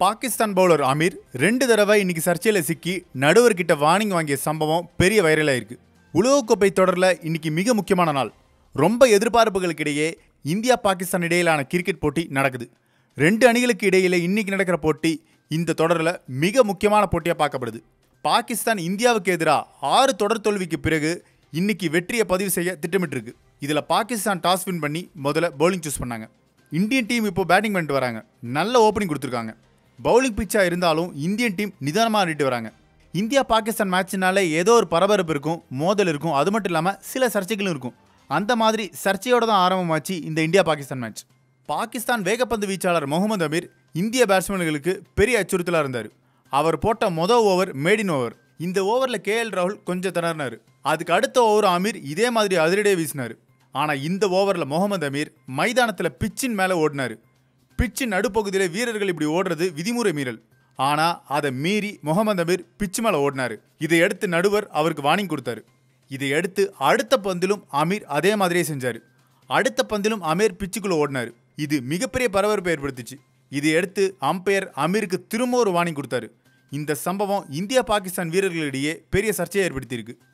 Pakistan bowler Amir 2 தடவை இன்னைக்கு சர்ச்சையில் சிக்கி நடுவர்கிட்ட வார்னிங் வாங்கிய சம்பவம் பெரிய வைரலாக இருக்கு. உலகக்கோப்பை தொடரில் இன்னைக்கு மிக முக்கியமான நாள். ரொம்ப எதிர்பார்ப்புகளுக்கிடையே இந்தியா பாகிஸ்தான் இடையிலான கிரிக்கெட் போட்டி நடக்குது. 2 அணிகளுக்கு இடையில இன்னைக்கு நடக்கிற போட்டி இந்த தொடரில் மிக முக்கியமான போட்டியாக பார்க்கப்படுது. பாகிஸ்தான் இந்தியாவுக்கு எதிராக 6 தொடர் தோல்விக்கு பிறகு இன்னைக்கு வெற்றியை பதிவு செய்ய திட்டமிட்டிருக்கு. இதில் பாகிஸ்தான் டாஸ் வின் பண்ணி முதல்ல பவுலிங் சூஸ் பண்ணாங்க. இந்தியன் டீம் இப்போ பேட்டிங் பண்ணிட்டு வராங்க. நல்ல ஓப்பனிங் கொடுத்துருக்காங்க. பவுலிங் பிச்சாக இருந்தாலும் இந்தியன் டீம் நிதானமாக ஆடிட்டு வராங்க. இந்தியா பாகிஸ்தான் மேட்ச்னாலே ஏதோ ஒரு பரபரப்பு இருக்கும், மோதல் இருக்கும். அது மட்டும் இல்லாமல் சில சர்ச்சைகளும் இருக்கும். அந்த மாதிரி சர்ச்சையோடு தான் ஆரம்பமாச்சு இந்த இந்தியா பாகிஸ்தான் மேட்ச். பாகிஸ்தான் வேகப்பந்து வீச்சாளர் முகமது அமீர் இந்திய பேட்ஸ்மேன்களுக்கு பெரிய அச்சுறுத்தலாக இருந்தார். அவர் போட்ட மொதல் ஓவர் மேடின் ஓவர். இந்த ஓவரில் கேஎல் ராகுல் கொஞ்சம் திணறினார். அதுக்கு அடுத்த ஓவர் அமீர் இதே மாதிரி அதிரடியே வீசினார். ஆனால் இந்த ஓவரில் முகமது அமீர் மைதானத்தில் பிச்சின் மேலே ஓடினார். பிச்சின் நடுப்பகுதியில் வீரர்கள் இப்படி ஓடுறது விதிமுறை மீறல். ஆனால் அதை மீறி முகமது அமீர் பிச்சு மேலே ஓடினார். இதையடுத்து நடுவர் அவருக்கு வார்னிங் கொடுத்தாரு. இதையடுத்து அடுத்த பந்திலும் அமீர் அதே மாதிரியே செஞ்சார். அடுத்த பந்திலும் அமீர் பிச்சுக்குள்ளே ஓடினார். இது மிகப்பெரிய பரபரப்பை ஏற்படுத்திச்சு. இதையடுத்து அம்பையர் அமீருக்கு திரும்ப ஒரு வார்னிங் கொடுத்தாரு. இந்த சம்பவம் இந்தியா பாகிஸ்தான் வீரர்களிடையே பெரிய சர்ச்சையை ஏற்படுத்தியிருக்கு.